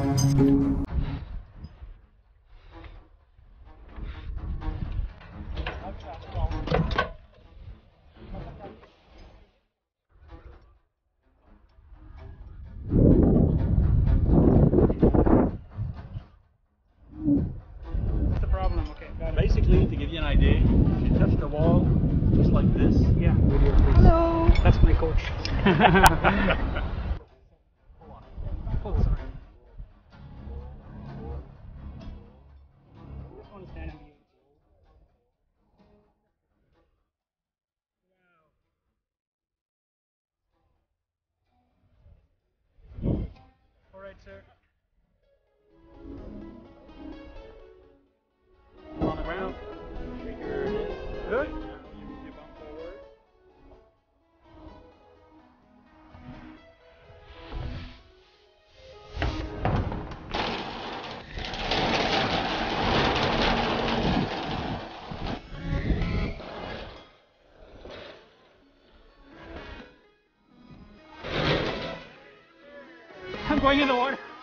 What's the problem? Okay, got it. Basically, to give you an idea, if you touch the wall just like this. Yeah, video please. Hello! That's my coach. Oh, sorry. I just want to stand and be. All right, sir. On the ground. Shake your head. Good. You bump forward. I'm going in the water.